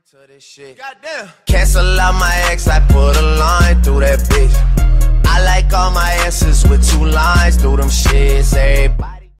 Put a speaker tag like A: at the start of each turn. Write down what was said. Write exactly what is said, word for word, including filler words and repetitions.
A: to this shit. Goddamn. Cancel out my ex, I put a line through that bitch. I like all my answers with two lines through them shits. Everybody